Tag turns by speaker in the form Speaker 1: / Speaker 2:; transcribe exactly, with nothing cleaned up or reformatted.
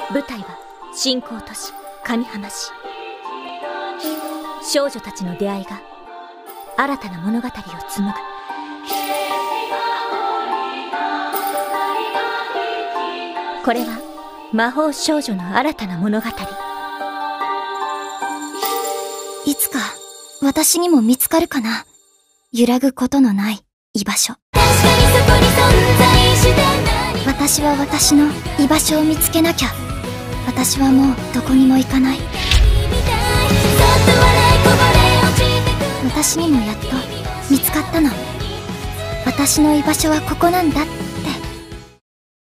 Speaker 1: 舞台は新興都市上浜市。少女たちの出会いが新たな物語を紡ぐ。これは魔法少女の新たな物語。
Speaker 2: いつか私にも見つかるかな、揺らぐことのない居場所。私は私の居場所を見つけなきゃ。私はもうどこにも行かない。私にもやっと見つかったの。私の居場所はここなんだって。